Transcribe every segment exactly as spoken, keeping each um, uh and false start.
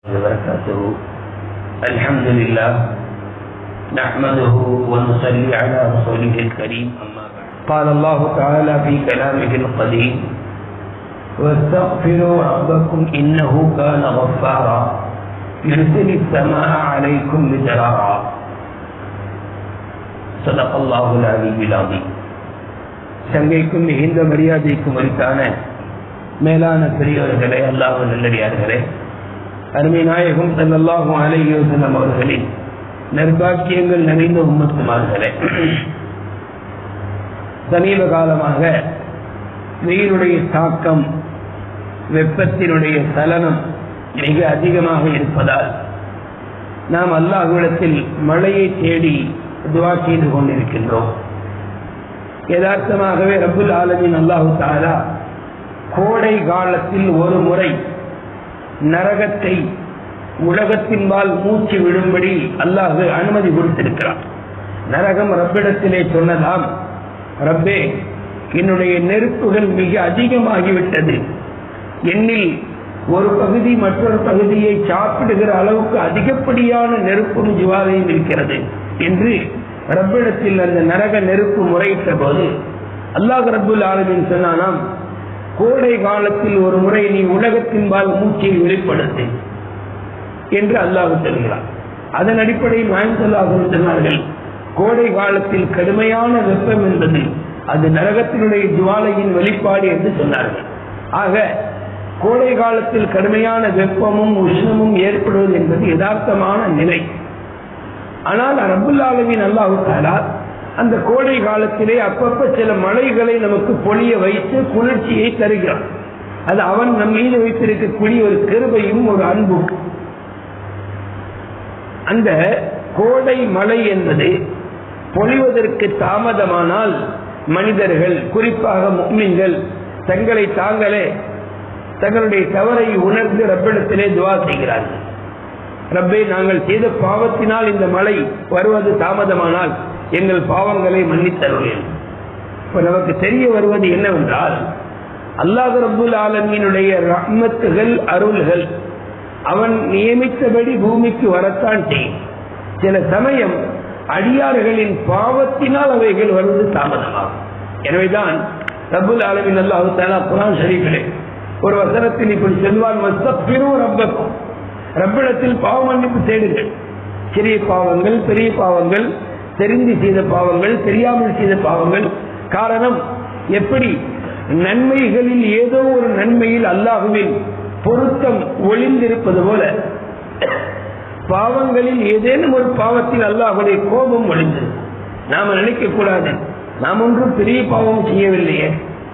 وبركاته. الحمد لله نحمده ونصلي على رسوله الكريم. أما بعد قال الله تعالى في كلامه القديم واستغفروا ربكم إنه كان غفارا يرسل السماء عليكم مدرارا. صدق الله العلي العظيم. சங்கைக்கும் மிகுந்த மரியாதைக்கும் உரித்தான மேலான பெரியோர்களே, அல்லாஹ் நல்லடியார்களே, அருமை நாயகம் ஸல்லல்லாஹு அலைஹி வஸல்லம் அவர்களின் நற்பாக்கியங்கள் நிறைந்த உம்மத்துமார்களே, சமீப காலமாக வெயிலுடைய தாக்கம், வெப்பத்தினுடைய சலனம் மிக அதிகமாக இருப்பதால் நாம் அல்லாஹ்விடத்தில் மழையை தேடி துஆ செய்து கொண்டிருக்கின்றோம். யதார்த்தமாகவே ரப்புல் ஆலமீன் அல்லாஹு தஆலா கோடை காலத்தில் ஒரு முறை நரகத்தை உலகத்தின்பால் மூச்சு விடும்படி அல்லாஹ் அனுமதி கொடுத்திருக்கிறார். நரகம் ரப்பிடத்திலே சொன்னதாம், ரப்பே, என்னுடைய நெருப்புகள் மிக அதிகமாகிவிட்டது, என்னில் ஒரு பகுதி மற்றொரு பகுதியை சாப்பிடுகிற அளவுக்கு அதிகப்படியான நெருப்பும் ஜுவாலையும் இருக்கிறது என்று ரப்பிடத்தில் அந்த நரக நெருப்பு முறையிட்ட போது அல்லாஹ் ரப்புல் ஆலமீன் சொன்னானாம், கோடை காலத்தில் ஒரு முறை நீ உலகத்தின்பால் மூச்சை வெளிப்படுத்து என்று அல்லாஹ் சொல்கிறார். அதன் அடிப்படையில் நாயகம் ஸல்லல்லாஹு அலைஹி வஸல்லம் சொன்னார்கள், கோடை காலத்தில் கடுமையான வெப்பம் என்பது அது நரகத்தினுடைய ஜுவாலையின் வெளிப்பாடு என்று சொன்னார்கள். ஆக கோடை காலத்தில் கடுமையான வெப்பமும் உஷ்ணமும் ஏற்படுவது என்பது யதார்த்தமான நிலை. ஆனால் ரப்புல் ஆலமீன் அல்லாஹ் தஆலா அந்த கோடை காலத்திலே அப்பப்ப சில மலைகளை நமக்கு பொழிய வைத்து குளிர்ச்சியை தருகிறான். அது அவன் நம் மீது வைத்திருக்கக்கூடிய ஒரு கிருபையும் ஒரு அன்பும். அந்த கோடை மழை என்பது பொழிவதற்கு தாமதமானால் மனிதர்கள், குறிப்பாக முஃமின்கள், தங்களை தாங்களே தங்களுடைய தவறை உணர்ந்து ரப்பிடத்திலே துஆ செய்கிறார்கள். ரப்பே, நாங்கள் செய்த பாவத்தினால் இந்த மழை வருவது தாமதமானால் எங்கள் பாவங்களை மன்னித்தருளேன். இப்ப நமக்கு தெரிய வருவது என்னவென்றால், அல்லாஹ் ரப்புல் ஆலமீனுடைய ரஹ்மத்துகள், அருள்கள் அவன் நியமித்தபடி பூமிக்கு வரத்தான் செய்யும். சில சமயம் அடியார்களின் பாவத்தினால் அவைகள் வருவது தாமதமாகும். எனவேதான் ரப்புல் ஆலமீன் அல்லாஹ் தஆலா குர்ஆன் ஷரீஃபிலே ஒரு வசனத்தில் இப்படி சொல்வான், வஸ்தக்பிரு ரப்பக்கும், ரப்பிடத்தில் பாவ மன்னிப்பு தேடுங்கள். சிறிய பாவங்கள், பெரிய பாவங்கள், தெரிந்து செய்த பாவங்கள், தெரியாமல் செய்த பாவங்கள். காரணம், எப்படி நன்மைகளில் ஏதோ ஒரு நன்மையில் அல்லாஹ்வின் பொருத்தம் ஒளிந்திருப்பது போல பாவங்களில் ஏதேனும் ஒரு பாவத்தில் அல்லாஹ்வுடைய கோபம் ஒளிந்திருக்கும். நாம நினைக்க கூடாது, நாம் ஒன்றும் பெரிய பாவம் செய்யவில்லையே,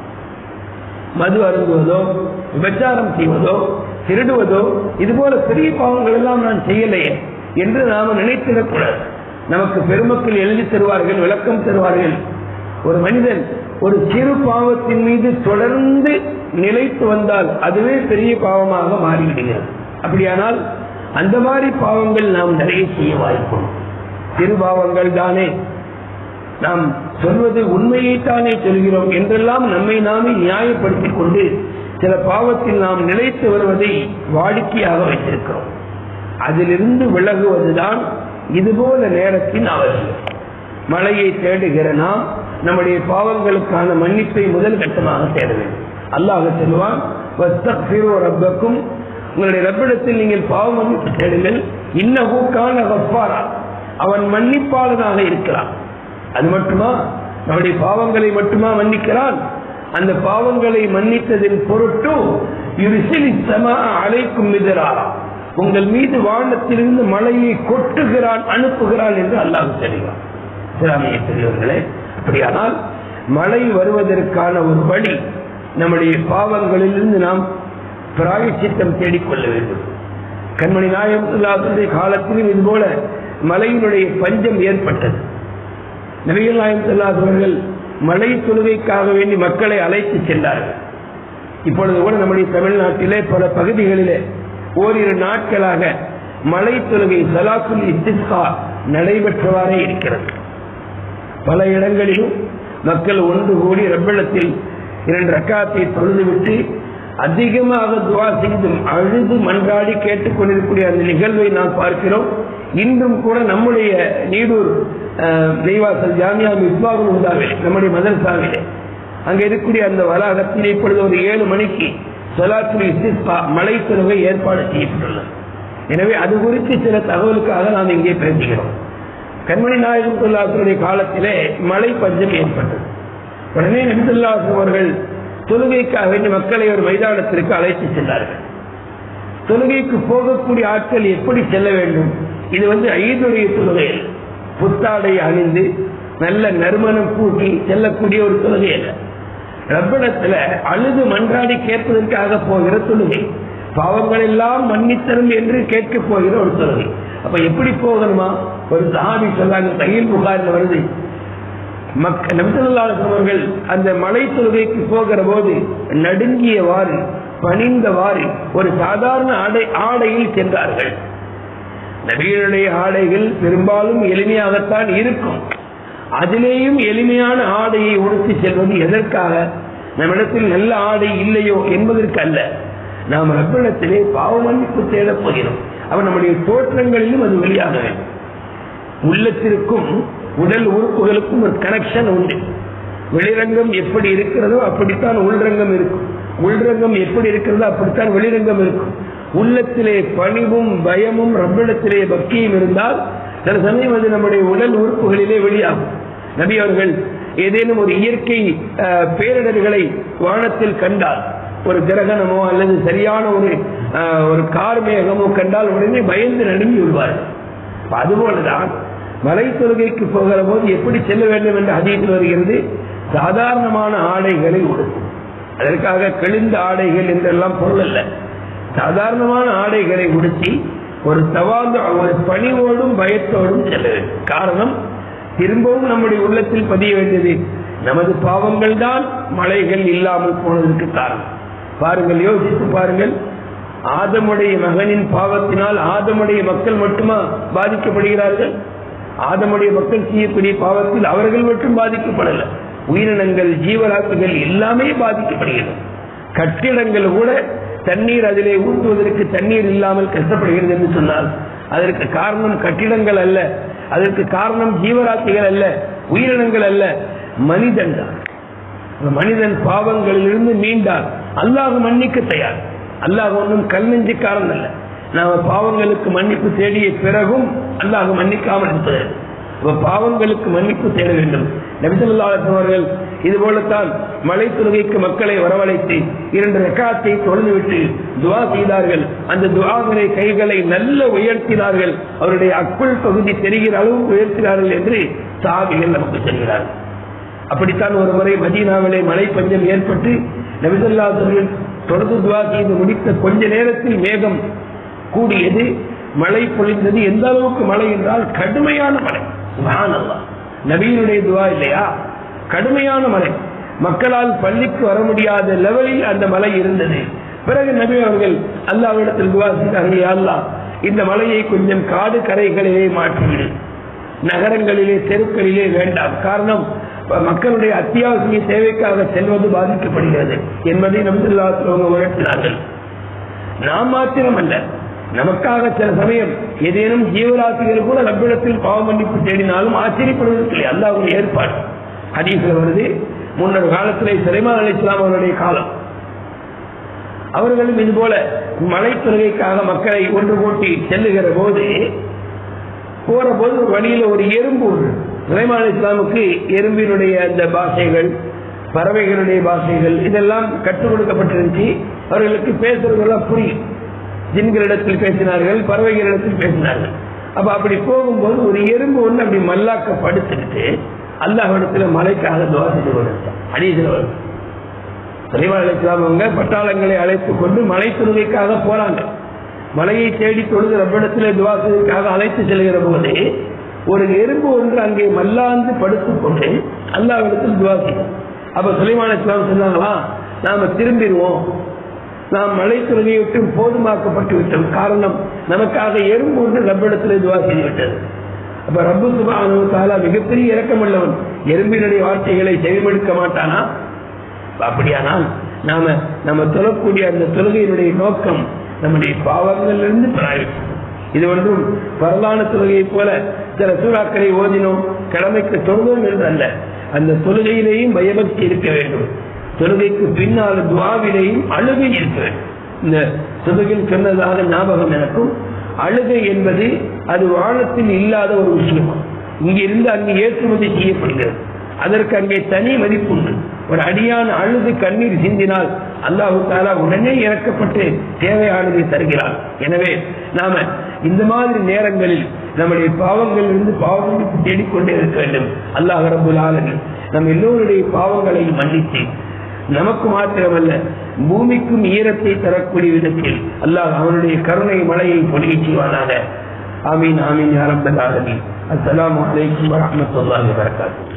மது அருந்துவதோ, விபச்சாரம் செய்வதோ, திருடுவதோ, இது போல பெரிய பாவங்கள் எல்லாம் நான் செய்யலையே என்று நாம நினைத்திடக்கூடாது. நமக்கு பெருமக்கள் எழுதி தருவார்கள், விளக்கம் தருவார்கள். ஒரு மனிதன் ஒரு சிறு பாவத்தின் மீது தொடர்ந்து நிலைத்து வந்தால் அதுவே பெரிய பாவமாக மாறிவிடுகிறது. அப்படியானால் அந்த மாதிரி பாவங்கள் நாம் நிறைய செய்ய வாய்ப்போம். சிறு பாவங்கள் தானே, நாம் சொல்வது உண்மையைத்தானே சொல்கிறோம் என்றெல்லாம் நம்மை நாமே நியாயப்படுத்திக் கொண்டு சில பாவத்தில் நாம் நிலைத்து வருவதை வாடிக்கையாக வைத்திருக்கிறோம். அதிலிருந்து விலகுவதுதான் இதுபோல நேரத்தின் அவசியம். மழையை தேடுகிற நாம் நம்முடைய பாவங்களுக்கான மன்னிப்பை முதல் கட்டமாக தேட வேண்டும். அல்லாஹ் சொல்வான், வஸ்தக்ஃபிரு ரப்பக்கும், உங்களுடைய ரப்பிடத்தில் நீங்கள் பாவ மன்னிப்பு தேடுங்கள், இன்னஹு கான கஃபாரா, அவன் மன்னிப்பாளனாக இருக்கிறான். அது மட்டுமா, நம்முடைய பாவங்களை மட்டுமா மன்னிக்கிறான், அந்த பாவங்களை மன்னித்ததின் பொருட்டு யுர்சிலிஸ் ஸமாஅ அலைக்கும் மிதராரா, உங்கள் மீது வானத்திலிருந்து மழையை கொட்டுகிறான், அனுப்புகிறான் என்று அல்லாஹ் சொல்கிறான். இஸ்லாமிய பெரியவர்களே, அப்படியானால் மழை வருவதற்கான ஒரு வழி நம்முடைய பாவங்களிலிருந்து நாம் பிராயச்சித்தம் தேடிக்கொள்ள வேண்டும். கண்மணி நாயகம் ஸல்லல்லாஹு அலைஹி வஸல்லம் காலத்திலும் இதுபோல மழையினுடைய பஞ்சம் ஏற்பட்டது. நபிகள் நாயகம் ஸல்லல்லாஹு அலைஹி வஸல்லம் மழை தொழுகைக்காக வேண்டி மக்களை அழைத்து சென்றார்கள். இப்பொழுது கூட நம்முடைய தமிழ்நாட்டிலே பல பகுதிகளிலே ஓரிரு நாட்களாக மழை தொழுகை ஸலாத்துல் இஸ்திஸ்கா நடைபெற்றவாறே இருக்கிறது. பல இடங்களிலும் மக்கள் ஒன்று கூடி ரப்பிடத்தில் இரண்டு ரக்காத்தை தொழுதுவிட்டு அதிகமாக துவா செய்து அழுது மன்றாடி கேட்டுக்கொண்டிருக்கக்கூடிய அந்த நிகழ்வை நாம் பார்க்கிறோம். இன்றும் கூட நம்முடைய நீடூர் தெய்வாசல் ஜாமியா மிஸ்பாகுல் ஹுதாவிலே, நம்முடைய மதரசாவிலே அங்கே இருக்கக்கூடிய அந்த வளாகத்தில் இப்பொழுது ஒரு ஏழு மணிக்கு ஸலாத்துல் இஸ்திஸ்கா மழை தொழுகை ஏற்பாடு செய்யப்பட்டுள்ளது. எனவே அது குறித்து சில தகவலுக்காக நாம் இங்கே பேசுகிறோம். கண்மணி நாயகம் ஸல்லல்லாஹு காலத்திலே மழை பஞ்சம் ஏற்பட்டது. உடனே நபி ஸல்லல்லாஹு அவர்கள் தொழுகைக்காக வேண்டி மக்களை ஒரு மைதானத்திற்கு அழைத்து சென்றார்கள். தொழுகைக்கு போகக்கூடிய ஆட்கள் எப்படி செல்ல வேண்டும்? இது வந்து ஈதுடைய தொழுகையில் புத்தாடை அணிந்து நல்ல நறுமணம் பூட்டி செல்லக்கூடிய ஒரு தொழுகை அல்ல. ரப்பிடத்துல அழுது மன்றாடி கேட்பதற்காக போகிற தொழுகை, பாவங்கள் எல்லாம் மன்னித்தரும் என்று கேட்க போகிற ஒரு தொழுகை. அப்ப எப்படி போகணுமா? ஒரு சஹாபி சொன்னாங்க, சஹீஹ் புகாரில் வருது, நபி ஸல்லல்லாஹு அலைஹி வஸல்லம் அவர்கள் அந்த மலை தொழுகைக்கு போகிற போது நடுங்கியவாறு பணிந்தவாறு ஒரு சாதாரண ஆடை ஆடையில் சென்றார்கள். நபிகளுடைய ஆடைகள் பெரும்பாலும் எளிமையாகத்தான் இருக்கும். அதிலேயும் எளிமையான ஆடையை உடுத்தி செல்வது எதற்காக? நம்மிடத்தில் நல்ல ஆடை இல்லையோ என்பதற்கு அல்ல. நாம் ரப்பிடத்திலே பாவ மன்னிப்பு தேடப் போகிறோம். அவன் நம்முடைய தோற்றங்களிலும் அது வெளியாக வேண்டும். உள்ளத்திற்கும் உடல் உறுப்புகளுக்கும் ஒரு கனெக்ஷன் உண்டு. வெளிரங்கம் எப்படி இருக்கிறதோ அப்படித்தான் உள்ரங்கம் இருக்கும். உள்ரங்கம் எப்படி இருக்கிறதோ அப்படித்தான் வெளிரங்கம் இருக்கும். உள்ளத்திலே பணிவும் பயமும் ரப்பிடத்திலே பக்தியும் இருந்தால் சில சமயம் அது நம்முடைய உடல் உறுப்புகளிலே வெளியாகும். நபி அவர்கள் ஏதேனும் ஒரு இயற்கை பேரிடர்களை வானத்தில் கண்டால், ஒரு கிரகணமோ அல்லது சரியான ஒரு ஒரு கார் மேகமோ கண்டால் உடனே பயந்து நடுங்கி விடுவார்கள். அதுபோலதான் மலை தொழுகைக்கு போகிற போது எப்படி செல்ல வேண்டும் என்ற ஹதீஸில் வருகிறது. சாதாரணமான ஆடைகளை உடுத்தும். அதற்காக கிழிந்த ஆடைகள் என்றெல்லாம் பொருள் அல்ல. சாதாரணமான ஆடைகளை உடுத்தி ஒரு தவாந்து ஒரு பணிவோடும் பயத்தோடும் செல்ல வேண்டும். காரணம், திரும்பவும் நம்முடைய உள்ளத்தில் பதிய வேண்டியது நமது பாவங்கள் தான் மலைகள் இல்லாமல் போனதற்கு காரணம். பாருங்கள், யோசித்து பாருங்கள். ஆதமுடைய மகனின் பாவத்தினால் ஆதமுடைய மக்கள் மட்டுமா பாதிக்கப்படுகிறார்கள்? ஆதமுடைய மக்கள் செய்யக்கூடிய பாவத்தில் அவர்கள் மட்டும் பாதிக்கப்படல, உயிரினங்கள் ஜீவராசிகள் எல்லாமே பாதிக்கப்படுகிறது. கட்டிடங்கள் கூட தண்ணீர் அதிலே ஊற்றுவதற்கு தண்ணீர் இல்லாமல் கஷ்டப்படுகிறது என்று சொன்னால் அதற்கு காரணம் கட்டிடங்கள் அல்ல, அதற்கு காரணம் ஜீவராசிகள் அல்ல, உயிரினங்கள் அல்ல, மனிதன் தான். மனிதன் பாவங்களிலிருந்து மீண்டால் அல்லாஹ் மன்னிக்க தயார். அல்லாஹ் ஒன்றும் கல் நெஞ்சுக்காரன் அல்ல. நாம பாவங்களுக்கு மன்னிப்பு தேடிய பிறகும் அல்லாஹ் மன்னிக்காமல் இருப்பது. பாவங்களுக்கு மன்னிப்பு தேட வேண்டும். நபி ஸல்லல்லாஹு அலைஹி அவர்கள் இது போலத்தான் மலை தொழுகைக்கு மக்களை வரவழைத்து இரண்டு ரக்காத்தை தொழுதுவிட்டு துஆ செய்தார்கள். அந்த துஆவிலே கைகளை நல்ல உயர்த்தினார்கள். அவருடைய அக்குள் பகுதி தெரிகிற அளவு உயர்த்தினார்கள் என்று சஹாபிகள் நமக்கு சொல்கிறார்கள். அப்படித்தான் ஒரு முறை மதீனாவிலே மழை பஞ்சம் ஏற்பட்டு நபி ஸல்லல்லாஹு அலைஹி வஸல்லம் தொடர்ந்து துஆ செய்து முடித்த கொஞ்ச நேரத்தில் மேகம் கூடியது, மழை பொழிந்தது. எந்த அளவுக்கு மழை என்றால் கடுமையான மழை. சுப்ஹானல்லாஹ், நபியினுடைய துஆ இல்லையா? கடுமையான மழை, மக்களால் பள்ளிக்கு வர முடியாத லெவலில் அந்த மழை இருந்தது. பிறகு நபி அவர்கள் அல்லாஹ்விடத்தில் துஆ செய்தார்கள், யா அல்லாஹ், இந்த மழையை கொஞ்சம் காடு கரைகளிலே மாற்றிவிடு, நகரங்களிலே தெருக்களிலே வேண்டாம். காரணம், மக்களுடைய அத்தியாவசிய தேவைக்காக செல்வது பாதிக்கப்படுகிறது என்பதை நபி ஸல்லல்லாஹு அலைஹி வஸல்லம் உணர்த்தினார்கள். நாம் மாத்திரமல்ல, நமக்காக சில சமயம் ஏதேனும் ஜீவராசிகள் கூட ரப்பிடத்தில் பாவ மன்னிப்பு தேடினாலும் ஆச்சரியப்படுவதற்கு அல்லாஹ்வுடைய ஏற்பாடு. ஹதீஸ்ல வருது, முன்னொரு காலத்திலே சுலைமான் அலைஹிஸ்ஸலாம் அவருடைய காலம், அவர்களும் இது போல மலை தொழுகைக்காக மக்களை ஒன்று கூட்டி செல்லுகிற போது போற போது ஒரு வழியில ஒரு எறும்பு, சுலைமான் அலைஹிஸ்ஸலாமுக்கு எறும்பினுடைய அந்த பாஷைகள், பறவைகளுடைய பாஷைகள் இதெல்லாம் கற்றுக் கொடுக்கப்பட்டிருந்துச்சு. அவர்களுக்கு பேசுறதெல்லாம் புரியும். ஜின்களிடத்தில் பேசினார்கள், பறவைகளிடத்தில் பேசினார்கள். அப்ப அப்படி போகும்போது ஒரு எறும்பு ஒன்று அப்படி மல்லாக்க படுத்துக்கிட்டு அல்லாஹ்விடத்துல மலைக்காக துஆ செய்து கொண்டிருந்தார். ஹதீஸ்ல வருது, சுலைமான் அலைஹிஸ்ஸலாம் அவங்க பட்டாளங்களை அழைத்துக் கொண்டு மலை தொழுகைக்காக போறாங்க. மலையை தேடி தொழுது ரப்பிடத்திலே துஆ செய்வதற்காக அழைத்து செல்கிற போது ஒரு எறும்பு ஒன்று அங்கே மல்லாந்து படுத்துக் கொண்டு அல்லாஹ்விடத்தில் துஆ செய்யும். அப்ப சுலைமான் அலைஹிஸ்ஸலாம் சொன்னாங்களா, நாம திரும்பிடுவோம், நாம் மலை தொழுகையை விட்டு போதுமாக்கப்பட்டு விட்டோம். காரணம், நமக்காக எறும்பு ஒன்று ரப்பிடத்திலே துஆ செய்து விட்டது. அப்ப ரப்பு சுப்ஹானஹு வ தஆலா மிகப்பெரிய இரக்கமுள்ளவன், எறும்பினுடைய வார்த்தைகளை செவிமடுக்க மாட்டானா? அப்படியானால் நாம நம்ம தொழக்கூடிய அந்த தொழுகையினுடைய நோக்கம் நம்முடைய பாவங்களிலிருந்து பிராய்க்கும். இது ஒன்றும் வரலான தொழுகையை போல சில சூறாக்களை ஓதினோம் கடமைக்கு தொழுதோம் என்று அல்ல. அந்த தொழுகையிலேயும் பயபக்தி இருக்க வேண்டும். தொழுகைக்கு பின்னால் துவாவிலேயும் அழுகை இருக்க வேண்டும். இந்த தொழுகையில் சொன்னதாக ஞாபகம் எனக்கும், அழுகை என்பது அது வானத்தில் இல்லாத ஒரு விஷயம். இங்கிருந்து அங்கே ஏற்றுமதி செய்யப்படுகிறது. அதற்கு அங்கே தனி மதிப்பு உண்டு. ஒரு அடியான அழுது கண்ணீர் சிந்தினால் அல்லாஹு தஆலா உடனே இறக்கப்பட்டு தேவையானதை தருகிறார். எனவே நாம இந்த மாதிரி நேரங்களில் நம்முடைய பாவங்களிலிருந்து பாவங்களுக்கு தேடிக்கொண்டே இருக்க வேண்டும். அல்லாஹ் ரப்பல் ஆலமீன் நம் எல்லோருடைய பாவங்களை மன்னித்து நமக்கு மாத்திரமல்ல பூமிக்கும் ஈரத்தை தரக்கூடிய விதத்தில் அல்லாஹ் அவனுடைய கருணை மழையை பொழிய செய்வானாக. ஆமீன் ஆமீன் யா ரப்பல் ஆலமீன். அஸ்ஸலாமு அலைக்கும் வரஹ்மத்துல்லாஹி வபரகாத்துஹு.